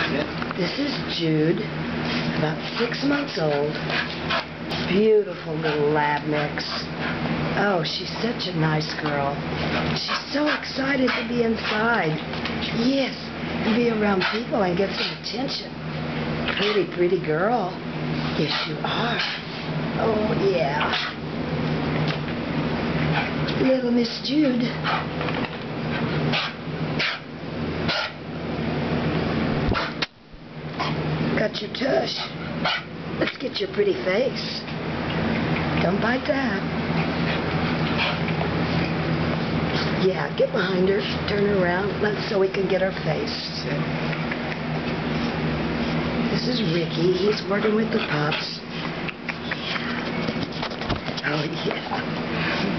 This is Jude, about 6 months old. Beautiful little lab mix. Oh, she's such a nice girl. She's so excited to be inside. Yes, and be around people and get some attention. Pretty girl. Yes, you are. Oh, yeah. Little Miss Jude. Got your tush. Let's get your pretty face. Don't bite that. Yeah, get behind her. Turn her around so we can get her face. This is Ricky. He's working with the pups. Yeah. Oh, yeah.